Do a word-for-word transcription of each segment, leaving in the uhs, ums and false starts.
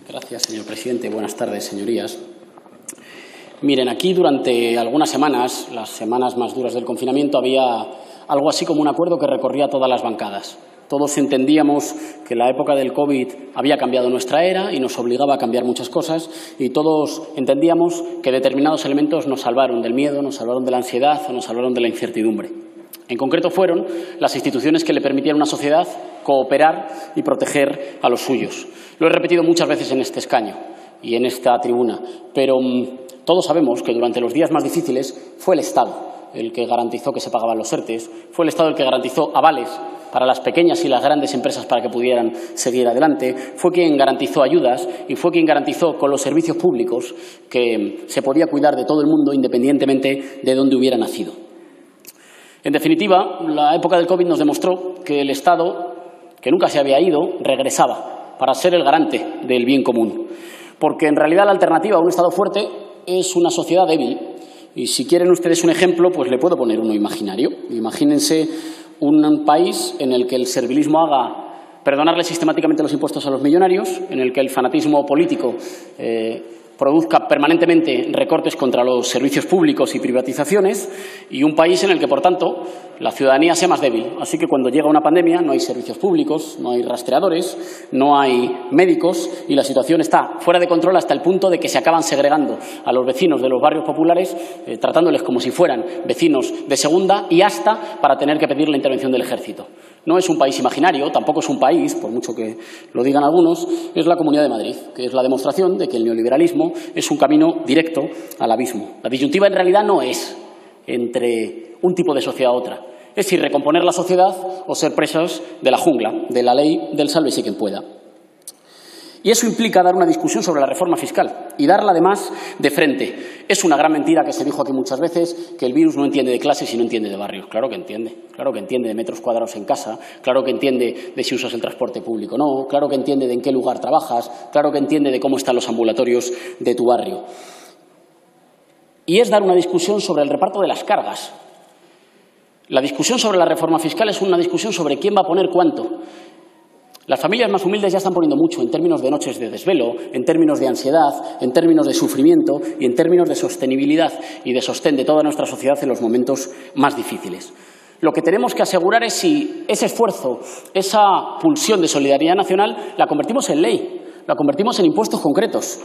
Gracias, señor presidente. Buenas tardes, señorías. Miren, aquí durante algunas semanas, las semanas más duras del confinamiento, había algo así como un acuerdo que recorría todas las bancadas. Todos entendíamos que la época del COVID había cambiado nuestra era y nos obligaba a cambiar muchas cosas, y todos entendíamos que determinados elementos nos salvaron del miedo, nos salvaron de la ansiedad o nos salvaron de la incertidumbre. En concreto fueron las instituciones que le permitían a una sociedad cooperar y proteger a los suyos. Lo he repetido muchas veces en este escaño y en esta tribuna, pero mmm, todos sabemos que durante los días más difíciles fue el Estado el que garantizó que se pagaban los ERTEs, fue el Estado el que garantizó avales para las pequeñas y las grandes empresas para que pudieran seguir adelante, fue quien garantizó ayudas y fue quien garantizó con los servicios públicos que se podía cuidar de todo el mundo independientemente de dónde hubiera nacido. En definitiva, la época del COVID nos demostró que el Estado, que nunca se había ido, regresaba para ser el garante del bien común. Porque en realidad la alternativa a un Estado fuerte es una sociedad débil. Y si quieren ustedes un ejemplo, pues le puedo poner uno imaginario. Imagínense un país en el que el servilismo haga perdonarle sistemáticamente los impuestos a los millonarios, en el que el fanatismo político eh, produzca permanentemente recortes contra los servicios públicos y privatizaciones, y un país en el que, por tanto, la ciudadanía sea más débil. Así que cuando llega una pandemia no hay servicios públicos, no hay rastreadores, no hay médicos y la situación está fuera de control hasta el punto de que se acaban segregando a los vecinos de los barrios populares, eh, tratándoles como si fueran vecinos de segunda y hasta para tener que pedir la intervención del ejército. No es un país imaginario, tampoco es un país, por mucho que lo digan algunos, es la Comunidad de Madrid, que es la demostración de que el neoliberalismo es un camino directo al abismo. La disyuntiva en realidad no es entre un tipo de sociedad a otra, es si recomponer la sociedad o ser presos de la jungla, de la ley del sálvese quien pueda. Y eso implica dar una discusión sobre la reforma fiscal y darla además de frente. Es una gran mentira que se dijo aquí muchas veces que el virus no entiende de clases y no entiende de barrios. Claro que entiende, claro que entiende de metros cuadrados en casa, claro que entiende de si usas el transporte público o no, claro que entiende de en qué lugar trabajas, claro que entiende de cómo están los ambulatorios de tu barrio. Y es dar una discusión sobre el reparto de las cargas. La discusión sobre la reforma fiscal es una discusión sobre quién va a poner cuánto. Las familias más humildes ya están poniendo mucho en términos de noches de desvelo, en términos de ansiedad, en términos de sufrimiento y en términos de sostenibilidad y de sostén de toda nuestra sociedad en los momentos más difíciles. Lo que tenemos que asegurar es si ese esfuerzo, esa pulsión de solidaridad nacional, la convertimos en ley, la convertimos en impuestos concretos.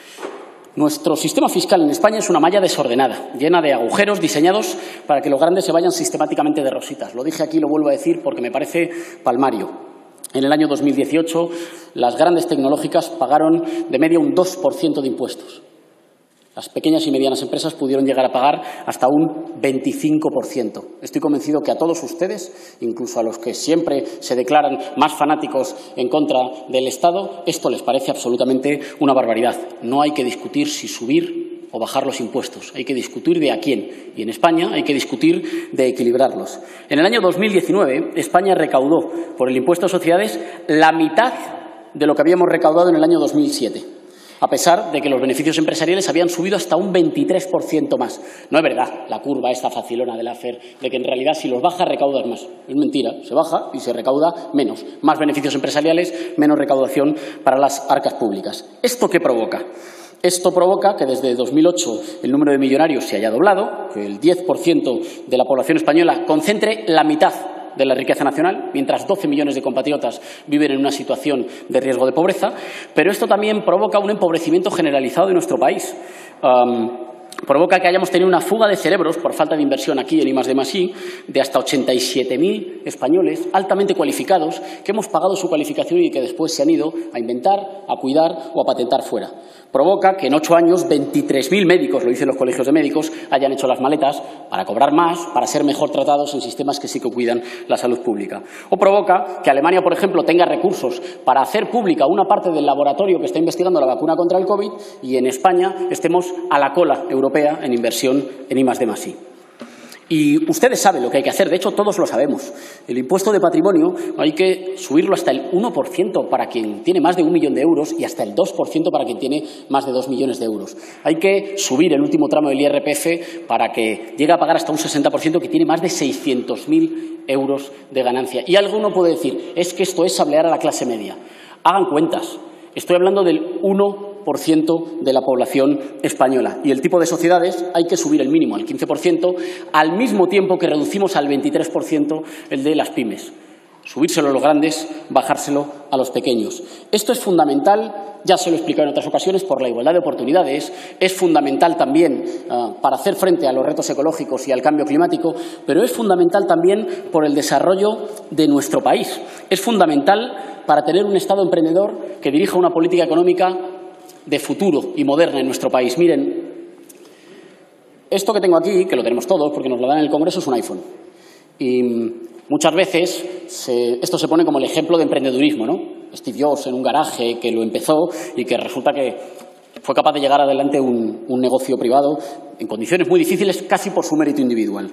Nuestro sistema fiscal en España es una malla desordenada, llena de agujeros diseñados para que los grandes se vayan sistemáticamente de rositas. Lo dije aquí y lo vuelvo a decir porque me parece palmario. En el año dos mil dieciocho, las grandes tecnológicas pagaron de media un dos por ciento de impuestos. Las pequeñas y medianas empresas pudieron llegar a pagar hasta un veinticinco por ciento. Estoy convencido que a todos ustedes, incluso a los que siempre se declaran más fanáticos en contra del Estado, esto les parece absolutamente una barbaridad. No hay que discutir si subir o bajar los impuestos. Hay que discutir de a quién. Y en España hay que discutir de equilibrarlos. En el año dos mil diecinueve, España recaudó por el impuesto a sociedades la mitad de lo que habíamos recaudado en el año dos mil siete. A pesar de que los beneficios empresariales habían subido hasta un veintitrés por ciento más. No es verdad la curva esta facilona de la F E R de que en realidad si los bajas recaudas más. Es mentira, se baja y se recauda menos. Más beneficios empresariales, menos recaudación para las arcas públicas. ¿Esto qué provoca? Esto provoca que desde dos mil ocho el número de millonarios se haya doblado, que el diez por ciento de la población española concentre la mitad de la riqueza nacional, mientras doce millones de compatriotas viven en una situación de riesgo de pobreza, pero esto también provoca un empobrecimiento generalizado de nuestro país. Um, provoca que hayamos tenido una fuga de cerebros por falta de inversión aquí en I más D más I de hasta ochenta y siete mil españoles altamente cualificados que hemos pagado su cualificación y que después se han ido a inventar, a cuidar o a patentar fuera. Provoca que en ocho años veintitrés mil médicos, lo dicen los colegios de médicos, hayan hecho las maletas para cobrar más, para ser mejor tratados en sistemas que sí que cuidan la salud pública. O provoca que Alemania, por ejemplo, tenga recursos para hacer pública una parte del laboratorio que está investigando la vacuna contra el COVID y en España estemos a la cola europea en inversión en I más D más I. Y ustedes saben lo que hay que hacer, de hecho todos lo sabemos. El impuesto de patrimonio hay que subirlo hasta el uno por ciento para quien tiene más de un millón de euros y hasta el dos por ciento para quien tiene más de dos millones de euros. Hay que subir el último tramo del I R P F para que llegue a pagar hasta un sesenta por ciento que tiene más de seiscientos mil euros de ganancia. Y alguno puede decir, es que esto es sablear a la clase media. Hagan cuentas. Estoy hablando del uno por ciento de la población española. Y el tipo de sociedades hay que subir el mínimo al quince por ciento, al mismo tiempo que reducimos al veintitrés por ciento el de las pymes. Subírselo a los grandes, bajárselo a los pequeños. Esto es fundamental, ya se lo he explicado en otras ocasiones, por la igualdad de oportunidades. Es fundamental también uh, para hacer frente a los retos ecológicos y al cambio climático, pero es fundamental también por el desarrollo de nuestro país. Es fundamental para tener un Estado emprendedor que dirija una política económica de futuro y moderna en nuestro país. Miren, esto que tengo aquí, que lo tenemos todos porque nos lo dan en el Congreso, es un iPhone. Y muchas veces se, esto se pone como el ejemplo de emprendedurismo, ¿no? Steve Jobs en un garaje que lo empezó y que resulta que fue capaz de llegar adelante un, un negocio privado en condiciones muy difíciles casi por su mérito individual.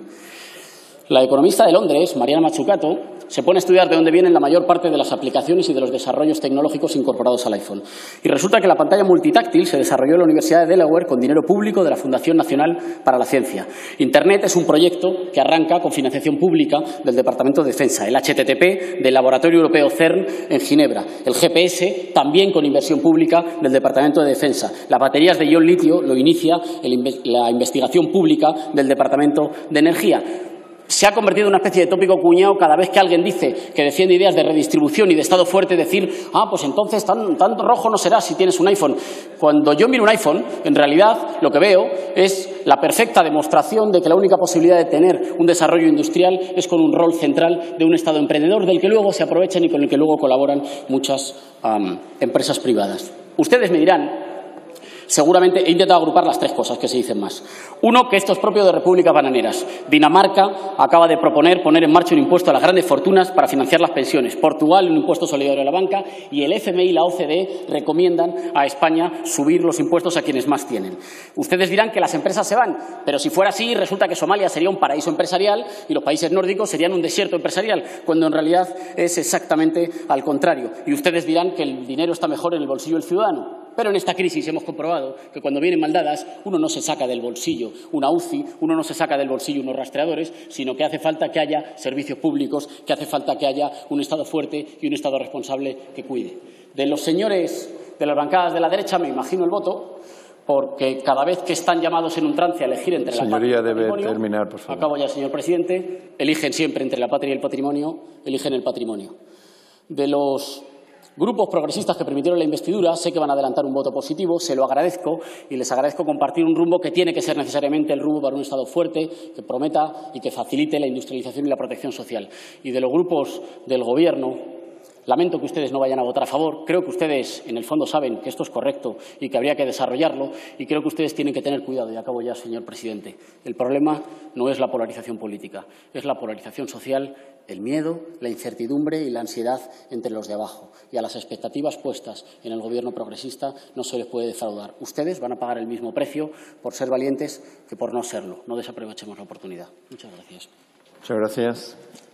La economista de Londres, Mariana Mazzucato, se pone a estudiar de dónde vienen la mayor parte de las aplicaciones y de los desarrollos tecnológicos incorporados al iPhone. Y resulta que la pantalla multitáctil se desarrolló en la Universidad de Delaware con dinero público de la Fundación Nacional para la Ciencia. Internet es un proyecto que arranca con financiación pública del Departamento de Defensa, el H T T P del Laboratorio Europeo CERN en Ginebra, el G P S también con inversión pública del Departamento de Defensa. Las baterías de ion litio lo inicia el, la investigación pública del Departamento de Energía. Se ha convertido en una especie de tópico cuñado cada vez que alguien dice que defiende ideas de redistribución y de Estado fuerte, decir, ah, pues entonces tan, tan rojo no será si tienes un iPhone. Cuando yo miro un iPhone, en realidad lo que veo es la perfecta demostración de que la única posibilidad de tener un desarrollo industrial es con un rol central de un Estado emprendedor del que luego se aprovechan y con el que luego colaboran muchas um, empresas privadas. Ustedes me dirán, seguramente he intentado agrupar las tres cosas que se dicen más. Uno, que esto es propio de repúblicas bananeras. Dinamarca acaba de proponer poner en marcha un impuesto a las grandes fortunas para financiar las pensiones. Portugal, un impuesto solidario a la banca. Y el F M I y la O C D E recomiendan a España subir los impuestos a quienes más tienen. Ustedes dirán que las empresas se van, pero si fuera así, resulta que Somalia sería un paraíso empresarial y los países nórdicos serían un desierto empresarial, cuando en realidad es exactamente al contrario. Y ustedes dirán que el dinero está mejor en el bolsillo del ciudadano. Pero en esta crisis hemos comprobado que cuando vienen mal dadas uno no se saca del bolsillo una U C I, uno no se saca del bolsillo unos rastreadores, sino que hace falta que haya servicios públicos, que hace falta que haya un Estado fuerte y un Estado responsable que cuide. De los señores de las bancadas de la derecha me imagino el voto, porque cada vez que están llamados en un trance a elegir entre la patria y el patrimonio… Señoría, debe terminar, por favor. Acabo ya, señor presidente. Eligen siempre entre la patria y el patrimonio, eligen el patrimonio. De los grupos progresistas que permitieron la investidura, sé que van a adelantar un voto positivo, se lo agradezco y les agradezco compartir un rumbo que tiene que ser necesariamente el rumbo para un Estado fuerte, que prometa y que facilite la industrialización y la protección social. Y de los grupos del Gobierno, lamento que ustedes no vayan a votar a favor. Creo que ustedes, en el fondo, saben que esto es correcto y que habría que desarrollarlo, y creo que ustedes tienen que tener cuidado. Y acabo ya, señor presidente. El problema no es la polarización política, es la polarización social, el miedo, la incertidumbre y la ansiedad entre los de abajo. Y a las expectativas puestas en el Gobierno progresista no se les puede defraudar. Ustedes van a pagar el mismo precio por ser valientes que por no serlo. No desaprovechemos la oportunidad. Muchas gracias. Muchas gracias.